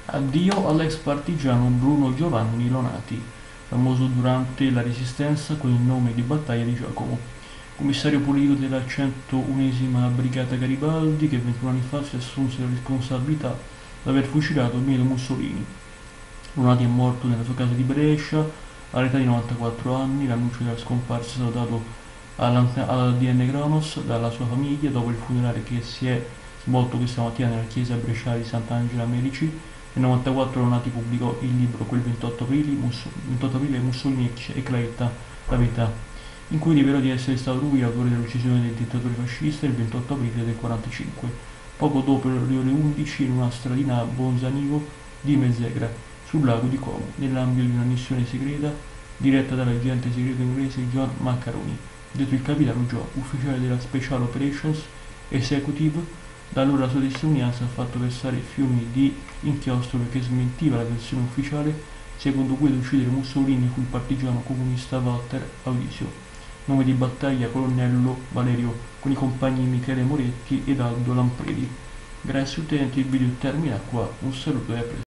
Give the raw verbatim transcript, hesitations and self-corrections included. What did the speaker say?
Addio all'ex partigiano Bruno Giovanni Lonati, famoso durante la Resistenza con il nome di battaglia di Giacomo, commissario politico della centounesima Brigata Garibaldi, che ventuno anni fa si assunse la responsabilità di aver fucilato Benito Mussolini. Lonati è morto nella sua casa di Brescia all'età di novantaquattro anni. L'annuncio della scomparsa è stato dato all'A D N Cronos dalla sua famiglia dopo il funerale che si è svolto questa mattina nella chiesa bresciana di Sant'Angela Merici. Nel novantaquattro Lonati pubblicò il libro Quel ventotto aprile, Musso- ventotto aprile Mussolini e Claretta, la verità, in cui rivelò di essere stato lui l'autore dell'uccisione del dittatore fascista il ventotto aprile del quarantacinque, poco dopo le ore undici in una stradina a Bonzanico di Mezzegra, sul lago di Como, nell'ambito di una missione segreta diretta dall'agente segreto inglese John Maccaroni, detto il capitano Joe, ufficiale della Special Operations Executive. Da allora la sua testimonianza ha fatto versare fiumi di inchiostro perché smentiva la versione ufficiale secondo cui ad uccidere Mussolini fu il partigiano comunista Walter Audisio, nome di battaglia colonnello Valerio, con i compagni Michele Moretti ed Aldo Lampredi. Grazie utenti, il video termina qua, un saluto e a presto.